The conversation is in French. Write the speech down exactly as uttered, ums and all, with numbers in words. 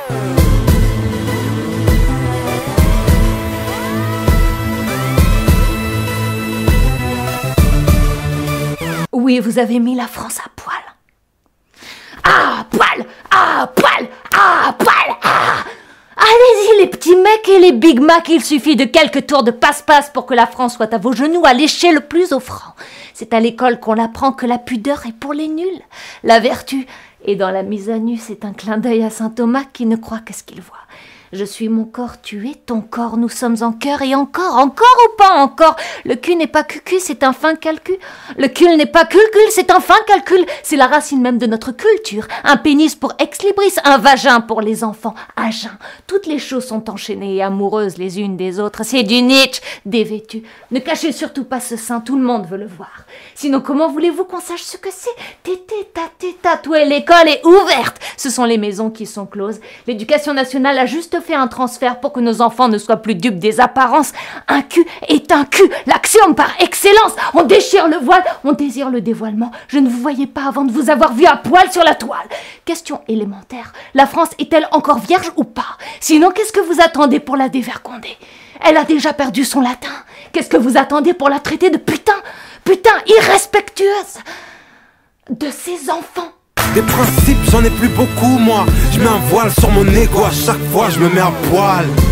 Oui, vous avez mis la France à poil. À poil, à poil, à poil, ah. Allez-y les petits mecs et les Big Mac, il suffit de quelques tours de passe-passe pour que la France soit à vos genoux à lécher le plus offrant. C'est à l'école qu'on apprend que la pudeur est pour les nuls. La vertu est dans la mise à nu, c'est un clin d'œil à saint Thomas qui ne croit qu'à ce qu'il voit. Je suis mon corps, tu es ton corps, nous sommes en cœur et encore, encore ou pas encore. Le cul n'est pas cucu, c'est un fin calcul. Le cul n'est pas culcul, c'est un fin calcul. C'est la racine même de notre culture. Un pénis pour ex-libris, un vagin pour les enfants, à jeun. Toutes les choses sont enchaînées et amoureuses les unes des autres. C'est du Nietzsche dévêtu. Ne cachez surtout pas ce sein, tout le monde veut le voir. Sinon, comment voulez-vous qu'on sache ce que c'est? Tété, taté, tatoué, l'école est ouverte. Ce sont les maisons qui sont closes. L'éducation nationale a juste fait un transfert pour que nos enfants ne soient plus dupes des apparences. Un cul est un cul, l'axiome par excellence. On déchire le voile, on désire le dévoilement. Je ne vous voyais pas avant de vous avoir vu à poil sur la toile. Question élémentaire, la France est-elle encore vierge ou pas? Sinon, qu'est-ce que vous attendez pour la dévergonder? Elle a déjà perdu son latin. Qu'est-ce que vous attendez pour la traiter de putain? Putain irrespectueuse de ses enfants. Des principes, j'en ai plus beaucoup, moi. Je mets un voile sur mon ego, à chaque fois je me mets à poil.